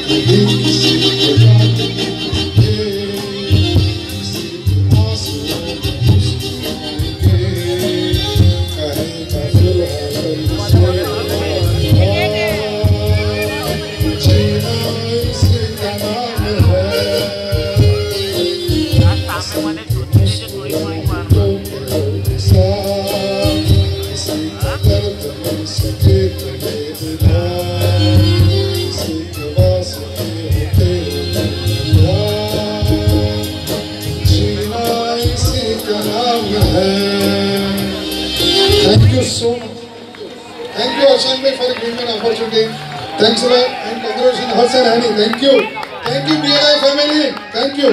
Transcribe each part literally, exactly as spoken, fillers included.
Thank you so much. Thank you, Ashan bhai, for giving me an opportunity. Thanks a lot and congratulations, Harsh and Hani. Thank you. Thank you, B L I family. Thank you.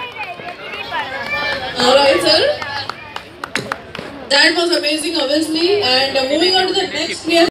All right, sir. That was amazing, obviously. And uh, moving on to the next, we have